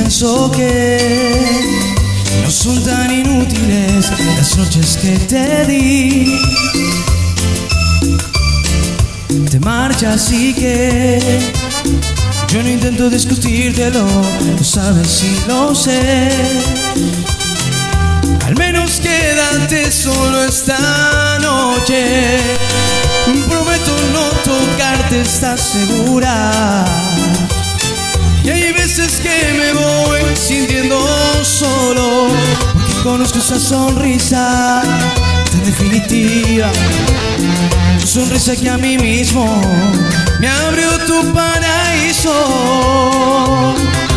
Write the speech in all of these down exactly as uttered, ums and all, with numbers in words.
pienso que no son tan inútiles las noches que te di. Te marchas y que yo no intento discutírtelo, lo sabes y lo sé. Al menos quédate solo esta noche. Prometo no tocarte, ¿estás segura? Y hay veces que me voy sintiendo solo, porque conozco esa sonrisa tan definitiva. Tu sonrisa que a mí mismo me abrió tu paraíso.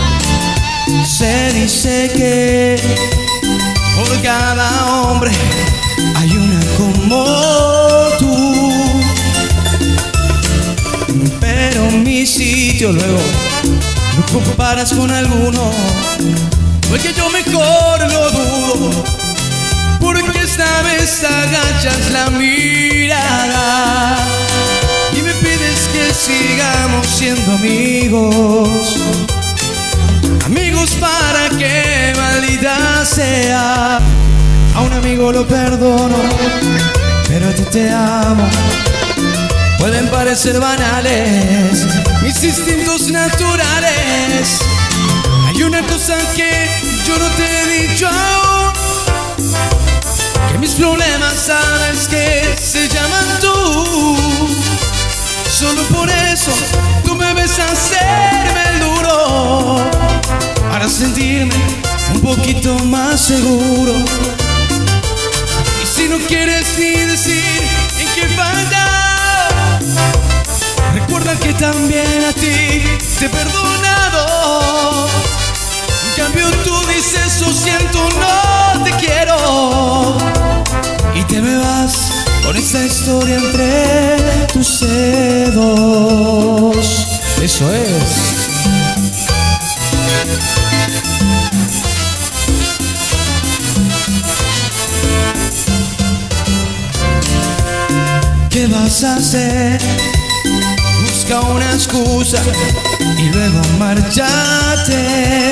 Se dice que por cada hombre hay una como tú, pero mi sitio luego no comparas con alguno, porque yo mejor lo dudo, porque esta vez agachas la mirada y me pides que sigamos siendo amigos. Amigos para que maldita sea. A un amigo lo perdono, pero a ti te amo. Pueden parecer banales mis instintos naturales. Hay una cosa que yo no te he dicho aún, que mis problemas sabes que se llaman tú. Solo por eso tú me ves hacerme el duro, para sentirme un poquito más seguro. Y si no quieres ni decir en qué falla, recuerda que también a ti te he perdonado. En cambio tú dices lo siento, no te quiero, y te me vas con esta historia entre tus dedos. Eso es. ¿Qué vas a hacer? Busca una excusa y luego márchate,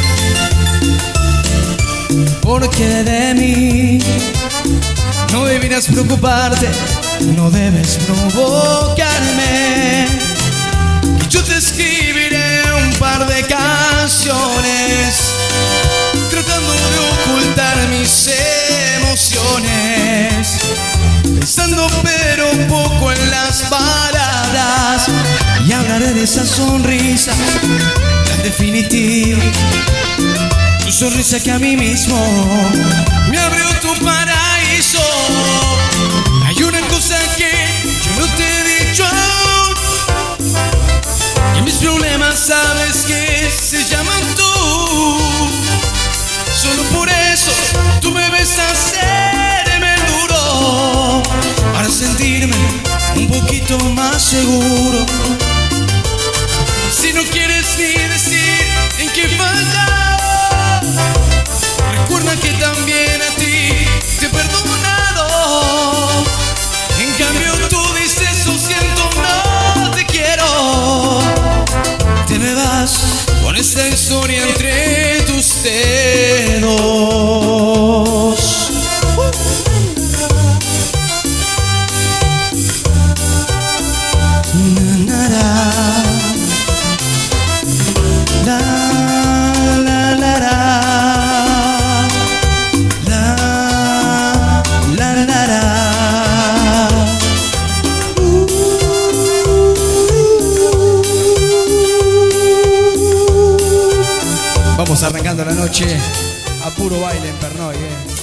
porque de mí no deberías preocuparte, no debes provocarme. Y yo te escribiré un par de canciones tratando de ocultar mis emociones, pensando pero un poco en las palabras, y hablaré de esa sonrisa tan definitiva. Tu sonrisa que a mí mismo me abrió tu paraíso. Hay una cosa que yo no te he dicho aún, que mis problemas sabes que se llaman tú. Solo por eso tú me ves hacerme el duro, para sentirme un poquito más seguro. Si no quieres ni decir en qué falla, recuerda que también a ti te he perdonado. En cambio tú dices lo siento, no te quiero. Te me vas con esta historia entre tus dedos. Vamos arrancando la noche a puro baile en Pernod, ¿eh?